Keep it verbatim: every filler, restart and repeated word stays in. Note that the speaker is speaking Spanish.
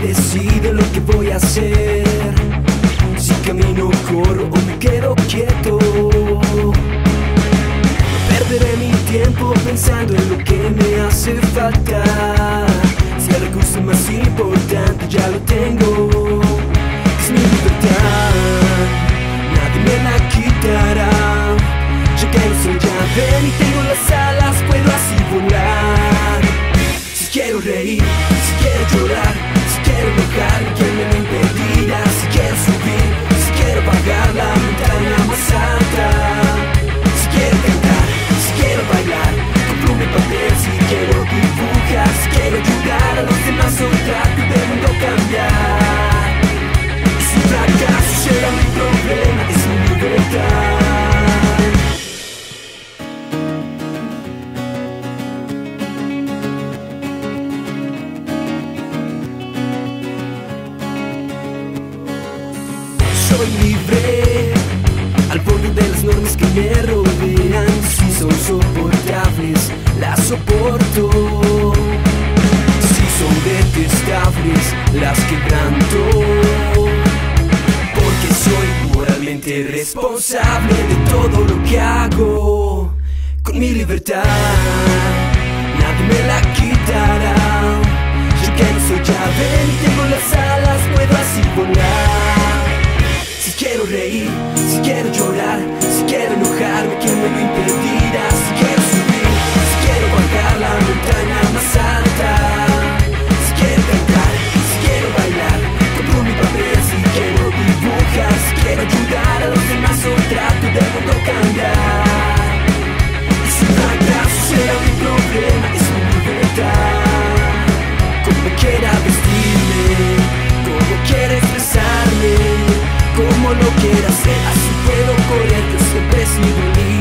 decido lo que voy a hacer, si camino, corro o me quedo quieto. No perderé mi tiempo pensando en lo que me hace falta, si el recurso más importante ya lo tengo. Es mi libertad, nadie me la quitará. Yo que no soy llave ni tengo las alas, puedo así volar. Si quiero reír, si quiero llorar, si quiero enojarme, ¿quién me lo impedirá? Si quiero subir, si quiero bajar la montaña más alta, si quiero cantar, si quiero bailar, compro mi papel, si quiero dibujar, si quiero ayudar a los demás, hoy trato del mundo cambiar. Y si fracaso será mi problema, es mi libertad. Soy libre, al borde de las normas que me rodean. Si son soportables, las soporto. Si son detestables, las quebranto. Porque soy moralmente responsable de todo lo que hago. Con mi libertad, nadie me la quitará. Yo que no soy llave ni tengo las alas, puedo así volar. Si quiero reír, si quiero llorar, si quiero enojarme, ¿quién me lo impedirá? Si quiero subir, si quiero bajar la montaña más alta, si quiero cantar, si quiero bailar, compro mi papel, si quiero dibujar, si quiero ayudar a los demás, hoy trato del mundo cambiar. Y si fracaso será mi problema, es mi libertad. Como quiera vestirme, como quiera expresarme, como lo quiera hacer, así puedo correr, yo siempre he sido libre.